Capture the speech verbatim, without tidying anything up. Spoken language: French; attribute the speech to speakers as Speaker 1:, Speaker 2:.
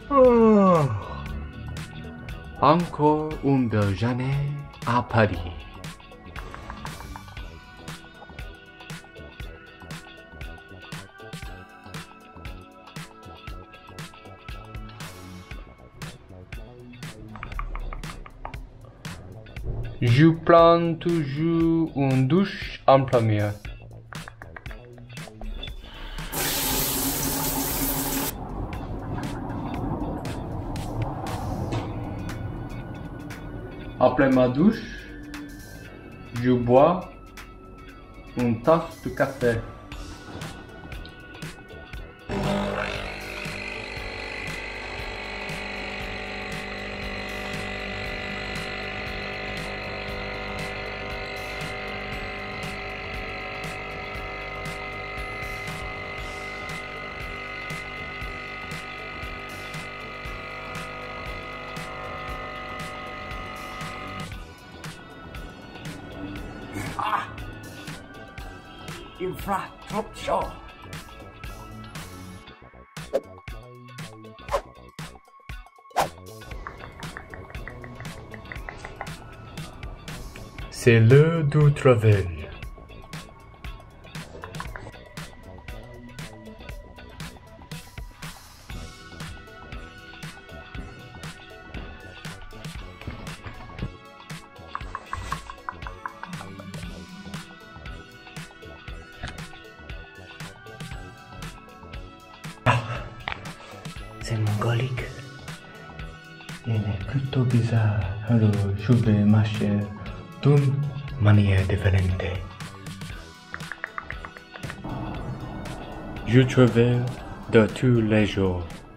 Speaker 1: Oh. Encore une belle journée à Paris. Je prends toujours une douche en première. Après ma douche, je bois une tasse de café.
Speaker 2: Ah, il fera trop chaud.
Speaker 1: C'est l'heure du travail.
Speaker 3: C'est mongolique.
Speaker 1: Il est plutôt bizarre, alors je vais marcher d'une manière différente. Je travaille de tous les jours.